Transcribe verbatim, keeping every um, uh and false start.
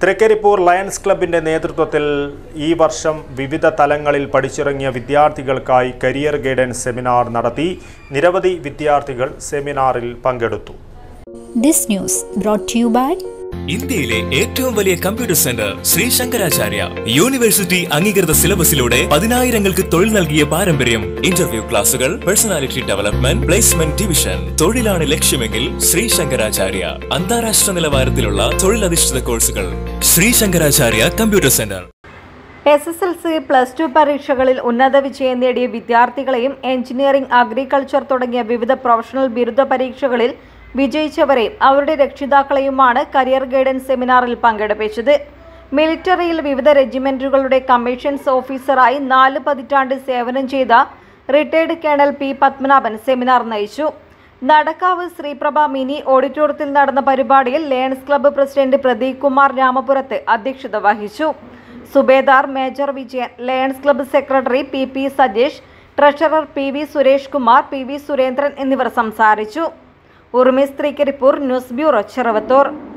Trikaripur lions ക്ലബിന്റെ നേതൃത്വത്തിൽ ഈ വർഷം വിവിധ തലങ്ങളിൽ പഠിച്ചിറങ്ങിയ വിദ്യാർത്ഥികൾക്കായി കരിയർ ഗൈഡൻസ് സെമിനാർ നടത്തി. നിരവധി വിദ്യാർത്ഥികൾ സെമിനാറിൽ പങ്കെടുത്തു. This news brought to you by ഇന്ത്യയിലെ ഏറ്റവും വലിയ computer centre Shri Shankaracharya. University അംഗീകൃത സിലബസിലൂടെ പതിനായിരങ്ങൾക്ക് തൊഴിൽ നൽകിയ പാരമ്പര്യം. ഇന്റർവ്യൂ ക്ലാസുകൾ, പേഴ്സണാലിറ്റി ഡെവലപ്മെന്റ്, പ്ലേസ്മെന്റ് ഡിവിഷൻ. തൊഴിലാണ് ലക്ഷ്യമെങ്കിൽ ശ്രീ ശങ്കരാചാര്യ. അന്താരാഷ്ട്ര നിലവാരത്തിലുള്ള തൊഴിലധിഷ്ഠിത കോഴ്സുകൾ. Shri Shankaracharya computer centre. S S L C plus two പരീക്ഷകളിൽ ഉന്നത വിജയം നേടിയ വിദ്യാർത്ഥികളെയും എഞ്ചിനീയറിംഗ്, അഗ്രികൾച്ചർ തുടങ്ങിയ വിവിധ പ്രൊഫഷണൽ ബിരുദ പരീക്ഷകളിൽ വിജയിച്ചവരെയും അവരുടെ രക്ഷിതാക്കളെയുമാണ് കരിയർ ഗൈഡൻസ് സെമിനാറിൽ പങ്കെടുപ്പിച്ചത്. മിലിറ്ററിയിൽ വിവിധ റെജിമെന്റുകളുടെ കമ്മീഷൻസ് ഓഫീസറായി നാല് പതിറ്റാണ്ട് സേവനം ചെയ്ത retired colonel P Padmanabhan seminar നയിച്ചു. നടക്കാവ് ശ്രീപ്രഭ മിനി ഓഡിറ്റോറിയത്തിൽ നടന്ന പരിപാടിയിൽ Lions club president Pradeep Kumar Ramapurath അധ്യക്ഷത വഹിച്ചു. Subedar major Vijayan, Lions club secretary P P Sajesh, treasurer P V Suresh Kumar, P V Surendran എന്നിവർ സംസാരിച്ചു. ഉർമിസ് തൃക്കരിപ്പൂർ, ന്യൂസ് ബ്യൂറോ, ചെറുവത്തൂർ.